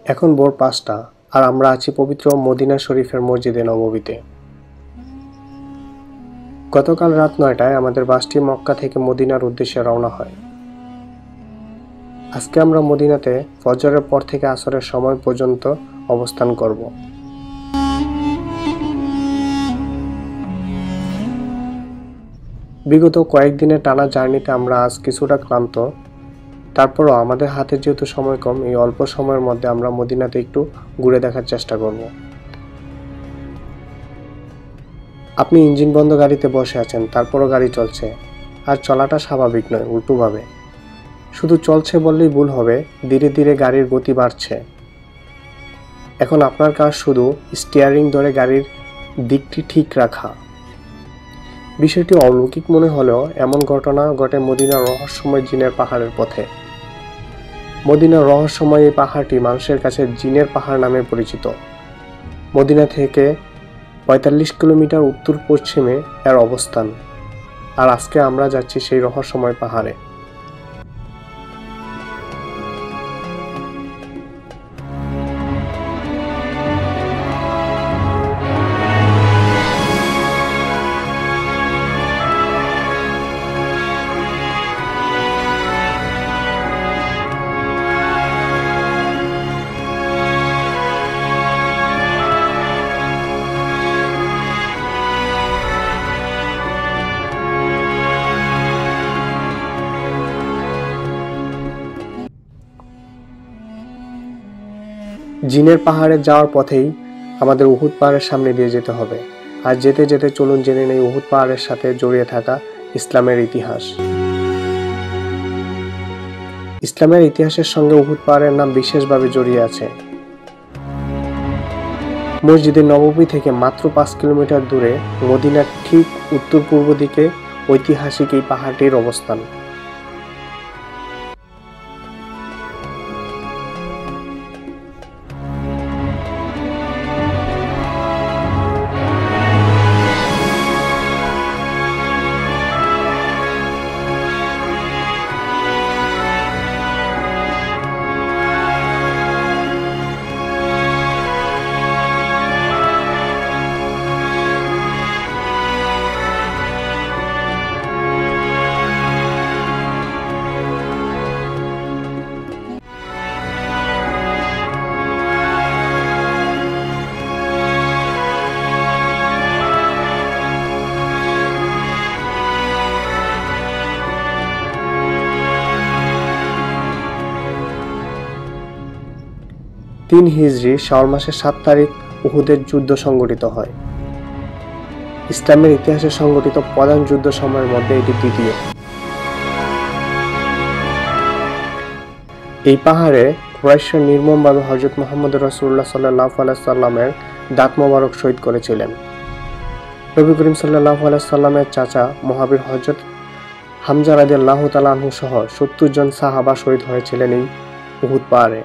এখন ভোর ৫টা আর আমরা আছি পবিত্র মদিনা শরীফের মসজিদে নববীতে। গতকাল রাত ৯টায় আমাদের বাসটি মক্কা থেকে মদিনার উদ্দেশ্যে রওনা হয়। আজকে আমরা মদিনাতে ফজরের পর থেকে আসরের সময় পর্যন্ত অবস্থান করব। বিগত কয়েকদিনের টানা জার্নিতে আমরা আজ কিছুটা ক্লান্ত, তারপরও আমাদের হাতে যেহেতু সময় কম, এই অল্প সময়ের মধ্যে আমরা মদিনাতে একটু ঘুরে দেখার চেষ্টা করব। আপনি ইঞ্জিন বন্ধ গাড়িতে বসে আছেন, তারপরও গাড়ি চলছে, আর চলাটা স্বাভাবিক নয়, উল্টোভাবে। শুধু চলছে বললেই ভুল হবে, ধীরে ধীরে গাড়ির গতি বাড়ছে। এখন আপনার কাজ শুধু স্টিয়ারিং ধরে গাড়ির দিকটি ঠিক রাখা। বিষয়টি অলৌকিক মনে হলেও এমন ঘটনা ঘটে মদিনার রহস্যময় জিনের পাহাড়ের পথে। মদিনার রহস্যময় এই পাহাড়টি মানুষের কাছে জিনের পাহাড় নামে পরিচিত। মদিনা থেকে ৪৫ কিলোমিটার উত্তর পশ্চিমে এর অবস্থান, আর আজকে আমরা যাচ্ছি সেই রহস্যময় পাহাড়ে। জিনের পাহাড়ে যাওয়ার পথেই আমাদের উহুদ পাহাড়ের সামনে দিয়ে যেতে হবে। আর যেতে যেতে চলুন জেনে নেই উহুদ পাহাড়ের সাথে জড়িয়ে থাকা ইসলামের ইতিহাস। ইসলামের ইতিহাসের সঙ্গে উহুদ পাহাড়ের নাম বিশেষভাবে জড়িয়ে আছে। মসজিদে নববী থেকে মাত্র ৫ কিলোমিটার দূরে মদিনার ঠিক উত্তর পূর্ব দিকে ঐতিহাসিক এই পাহাড়টির অবস্থান। তিন হিজরি শাওয়াল মাসের ৭ তারিখ উহুদের যুদ্ধ সংঘটিত হয়। ইসলামের ইতিহাসে সংঘটিত প্রধান যুদ্ধ সময়ের মধ্যে এটি দ্বিতীয়। এই পাহাড়ে কুরাইশরা নির্মমভাবে হযরত মুহাম্মদ রাসূলুল্লাহ সাল্লাল্লাহু আলাইহি সাল্লামের দাঁত মোবারক শহীদ করেছিলেন। নবী করিম সাল্লাল্লাহু আলাইহি সাল্লামের চাচা মহাবীর হযরত হামজা রাদিয়াল্লাহু তাআলা আনহু সহ ৭০ জন সাহাবা শহীদ হয়েছিলেন এই উহুদ পাহাড়ে।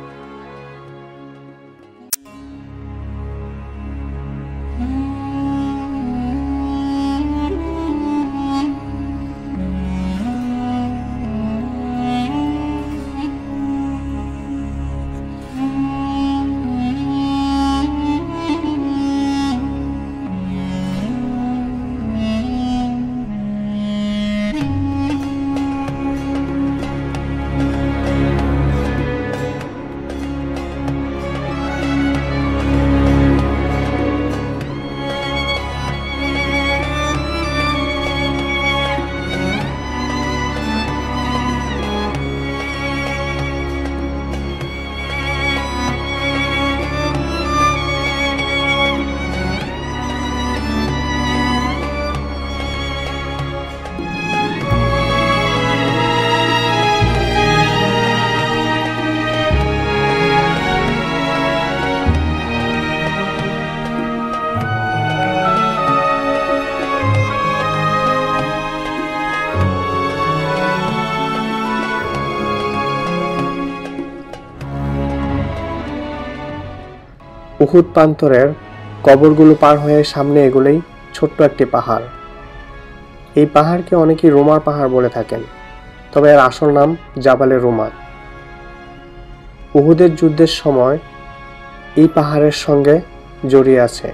উহুদ প্রান্তরের কবরগুলো পার হয়ে সামনে এগুলোই ছোট্ট একটি পাহাড়। এই পাহাড়কে অনেকেই রোমার পাহাড় বলে থাকেন, তবে এর আসল নাম জাবালে রোমা। উহুদের যুদ্ধের সময় এই পাহাড়ের সঙ্গে জড়িয়ে আছে।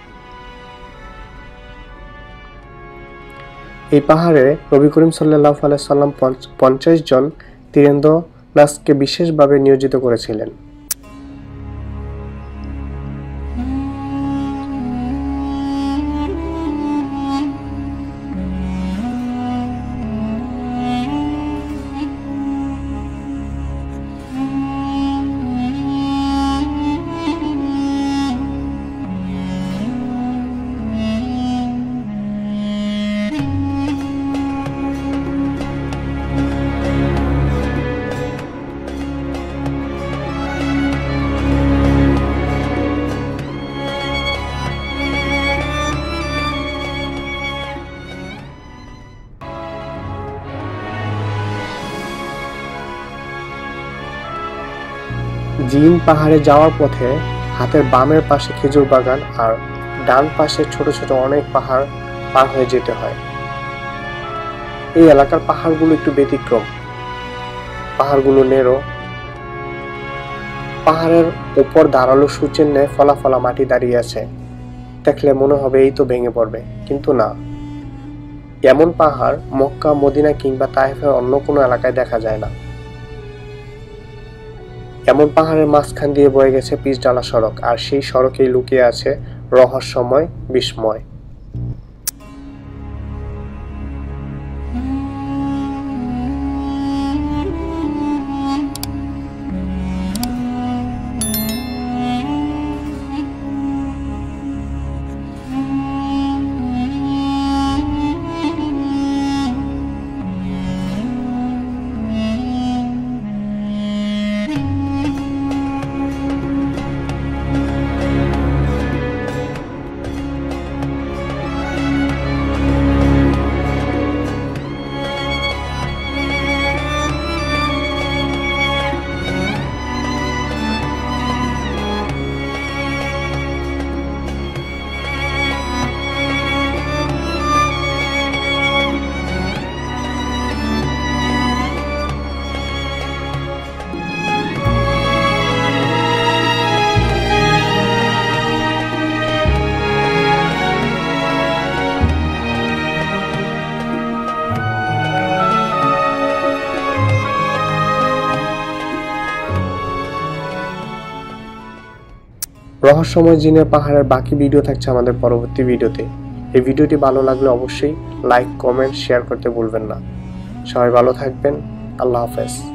এই পাহাড়ে নবী করিম সাল্লাল্লাহু আলাইহি সাল্লাম 50 জন তীরন্দাজকে বিশেষভাবে নিয়োজিত করেছিলেন। জিন পাহাড়ে যাওয়ার পথে হাতের বামের পাশে খেজুর বাগান আর ডান পাশে ছোট ছোট অনেক পাহাড় পার হয়ে যেতে হয়। এই এলাকার পাহাড়গুলো একটু ব্যতিক্রম, পাহাড়গুলো নেরো, পাহাড়ের উপর ধারালো সূচের ন্যায় ফলা ফলা মাটি দাঁড়িয়ে আছে। দেখলে মনে হবে এই তো ভেঙে পড়বে, কিন্তু না। এমন পাহাড় মক্কা, মদিনা কিংবা তায়েফের অন্য কোনো এলাকায় দেখা যায় না। এমন পাহাড়ের মাঝখান দিয়ে বয়ে গেছে পিচঢালা সড়ক, আর সেই সড়কেই লুকিয়ে আছে রহস্যময় বিস্ময়। রহস্যময় জিনের পাহাড়ের বাকি ভিডিও থাকছে আমাদের পরবর্তী ভিডিওতে। এই ভিডিওটি ভালো লাগলে অবশ্যই লাইক, কমেন্ট, শেয়ার করতে ভুলবেন না। সবাই ভালো থাকবেন। আল্লাহ হাফেজ।